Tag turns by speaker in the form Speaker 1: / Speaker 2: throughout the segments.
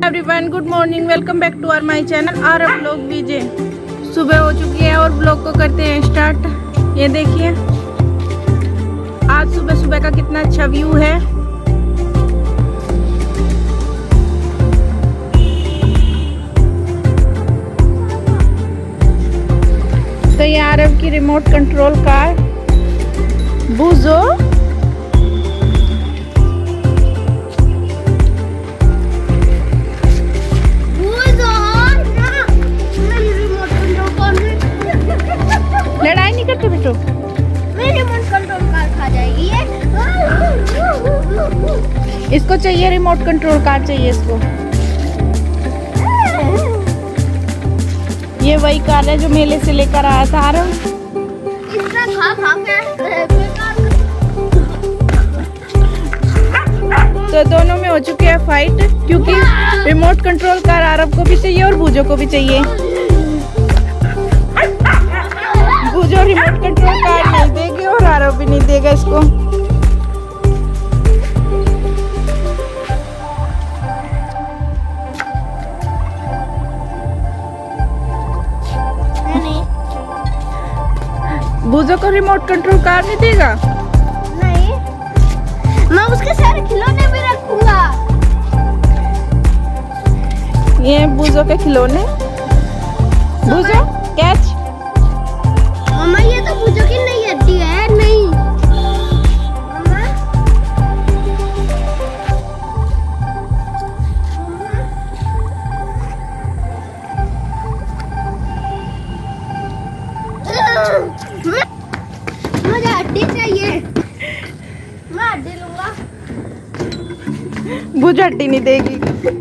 Speaker 1: Everyone, good morning, welcome back to our my channel Aarav vlog VJ. सुबह हो चुकी है और व्लॉग को करते हैं स्टार्ट। ये देखिए आज सुबह सुबह का कितना अच्छा व्यू है। तो ये आरव की रिमोट कंट्रोल कार बुजो। लड़ाई नहीं करते बेटो,
Speaker 2: मेरी रिमोट कंट्रोल कार खा जाएगी ये।
Speaker 1: इसको चाहिए रिमोट कंट्रोल कार चाहिए इसको। ये वही कार है जो मेले से लेकर आया था आरव।
Speaker 2: इसका खा के
Speaker 1: तो दोनों में हो चुकी है फाइट, क्योंकि रिमोट कंट्रोल कार आरव को भी चाहिए और बूजो को भी चाहिए। बूजो रिमोट कंट्रोल कार नहीं देगी और आरव भी नहीं देगा इसको। बूजो को रिमोट कंट्रोल कार नहीं देगा।
Speaker 2: नहीं, मैं उसके सारे खिलौने भी रखूंगा।
Speaker 1: ये बूजो के खिलौने। बूजो कैच।
Speaker 2: मम्मा ये तो बूजो की नई हड्डी है। नहीं मम्मा, मुझे हड्डी चाहिए। मैं हड्डी लूंगा।
Speaker 1: बूजो हड्डी नहीं देगी।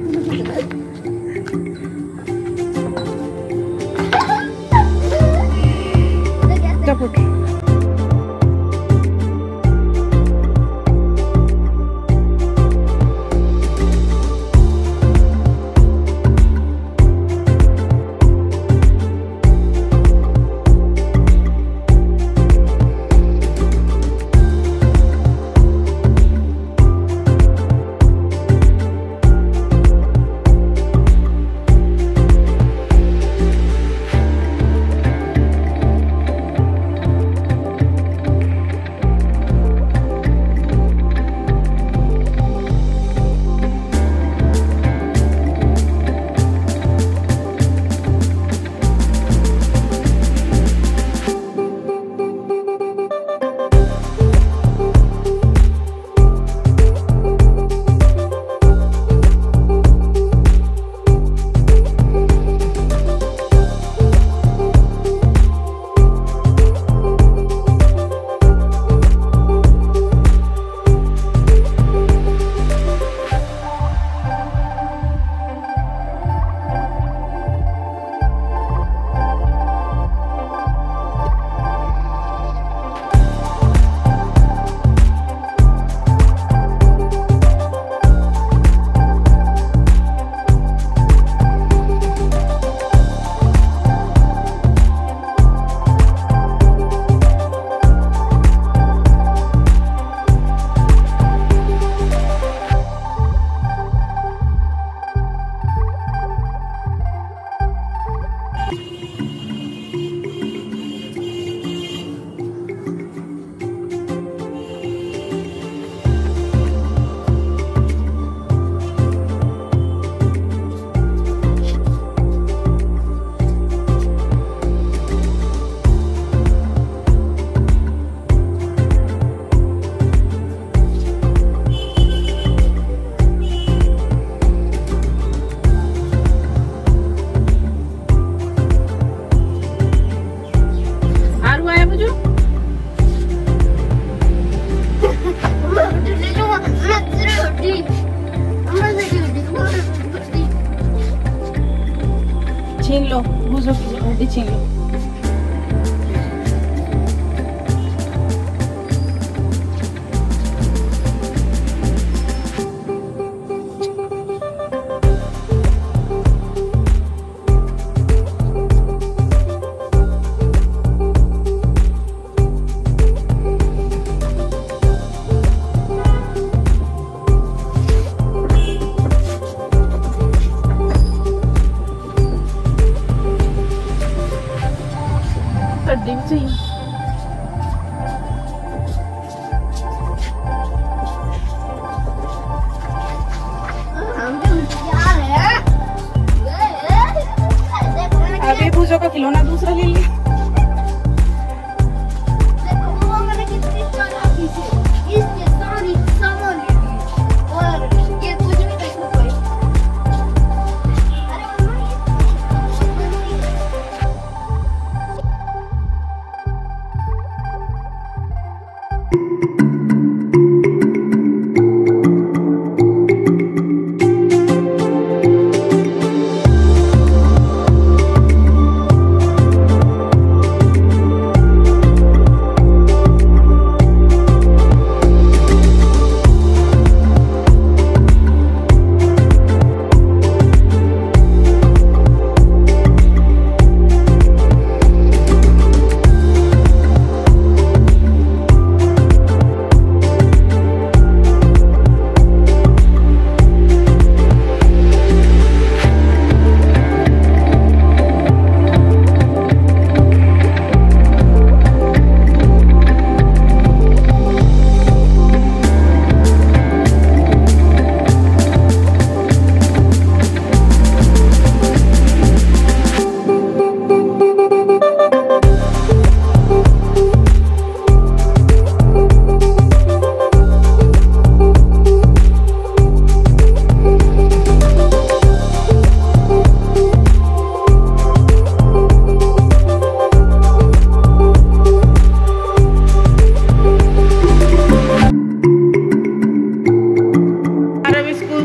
Speaker 1: छीन लो, बूजो की हड्डी छीन लो।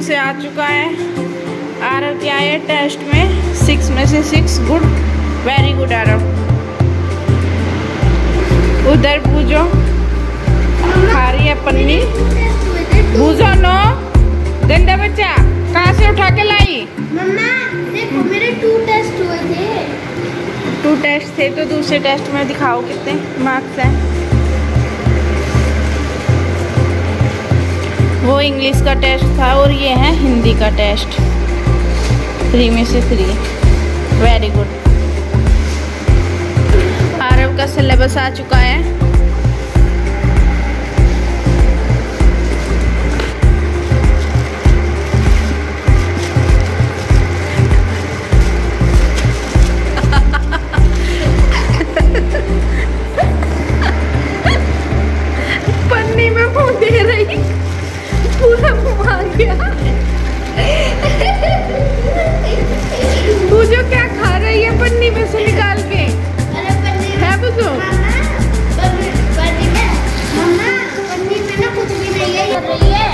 Speaker 1: से आ चुका है। आरव क्या है टेस्ट में 6 में से 6 गुड, वेरी गुड आरव। उधर पूजो खा रही है पन्नी। पूजो नो गंदा बच्चा, कहाँ से उठा के लाई?
Speaker 2: मम्मा देखो मेरे 2 टेस्ट हुए थे।
Speaker 1: 2 टेस्ट थे तो दूसरे टेस्ट में दिखाओ कितने मार्क्स हैं। वो इंग्लिश का टेस्ट था और ये है हिंदी का टेस्ट। 3 में से 3, वेरी गुड। आरव का सिलेबस आ चुका है। पन्नी में मुंह दे रही, पूरा मुंह आ गया। पूजो क्या खा रही है पन्नी में से निकाल के?
Speaker 2: अरे पन्नी
Speaker 1: है पूजो?
Speaker 2: मम्मा पन्नी में ना कुछ भी नहीं है, कर रही है।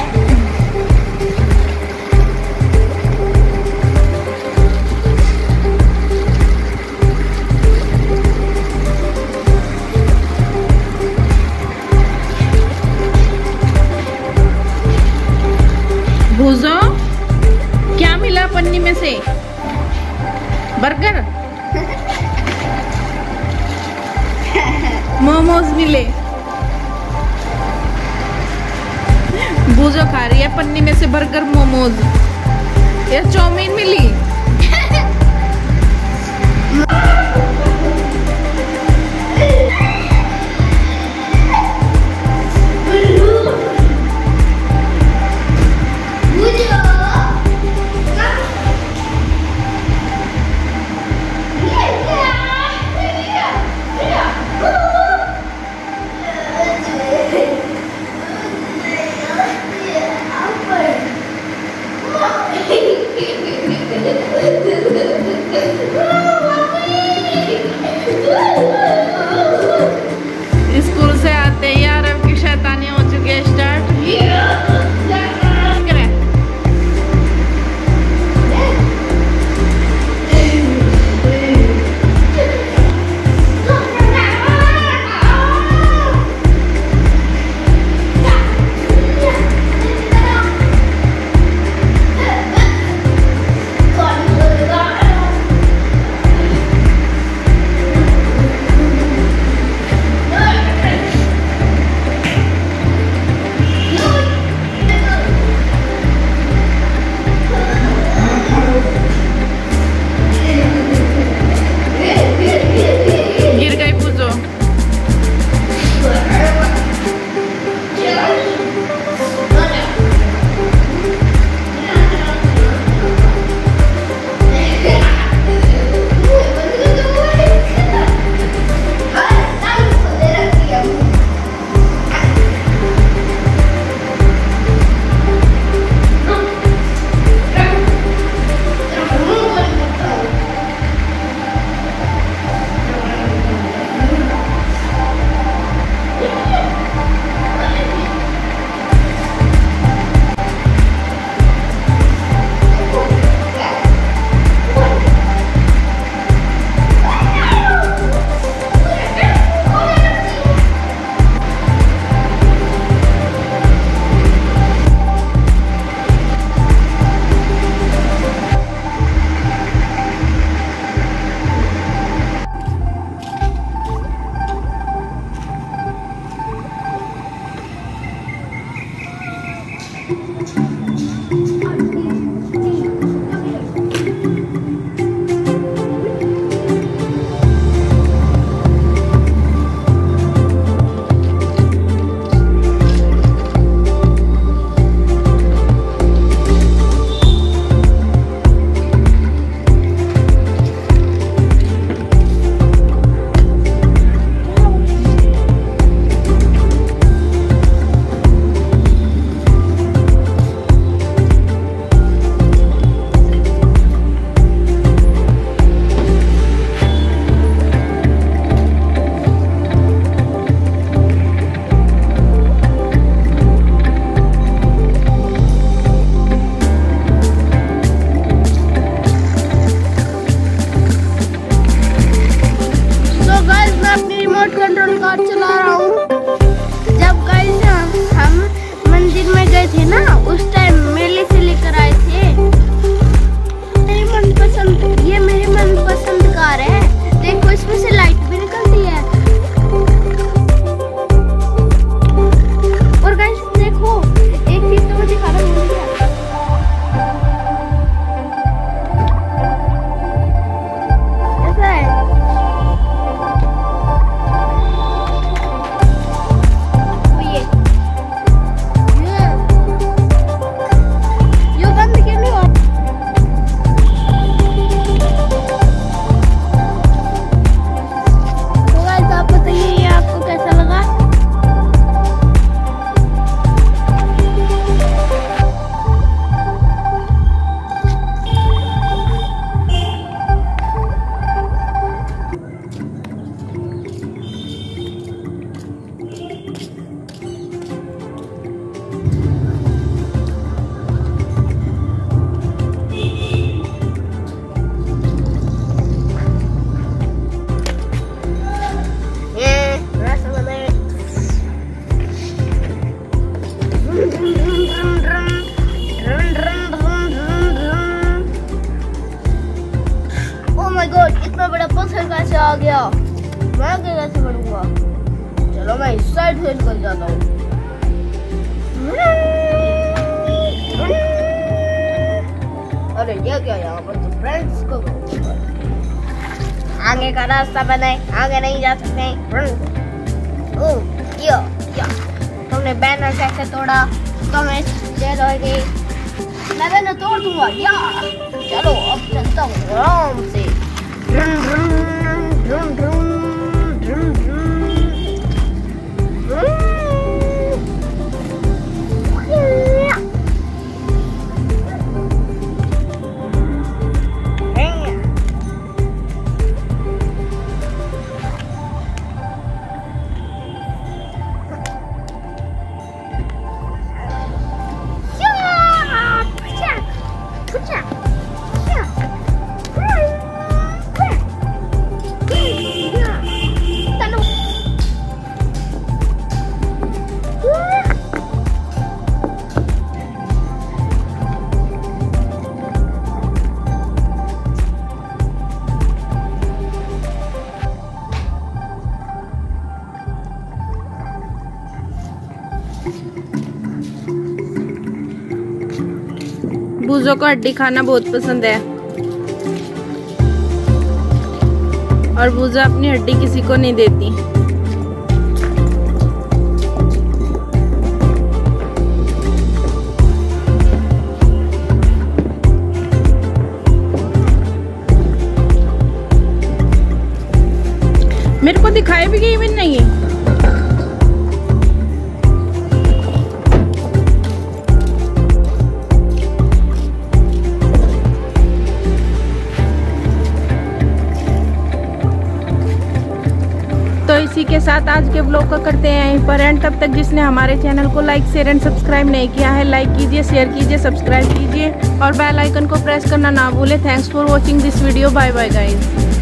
Speaker 1: भूजो क्या मिला पन्नी में से? बर्गर, मोमोज मिले। भूजो खा रही है पन्नी में से बर्गर मोमोज। या चाउमीन मिली? स्कूल से आते ही आरव की शैतानी हो चुकी है स्टार्ट।
Speaker 2: कैसे बढ़ूंगा? चलो मैं इस साइड से निकल जाता हूँ। अरे ये क्या, यहाँ पर तो फ्रेंड्स को आगे का रास्ता बनाए, आगे नहीं जा सकते। तुमने बैनर कैसे तोड़ा? तुम्हें जेल होगी। मैं बैनर तोड़ दूंगा यार। चलो अब चलता हूँ आराम से।
Speaker 1: बूजो को हड्डी खाना बहुत पसंद है और बूजा अपनी हड्डी किसी को नहीं देती। मेरे को दिखाई भी गई नहीं है। तो इसी के साथ आज के ब्लॉग का करते हैं यहीं पर एंड। तब तक जिसने हमारे चैनल को लाइक शेयर एंड सब्सक्राइब नहीं किया है, लाइक कीजिए, शेयर कीजिए, सब्सक्राइब कीजिए और बेल आइकन को प्रेस करना ना भूले। Thanks for watching this video. Bye bye guys.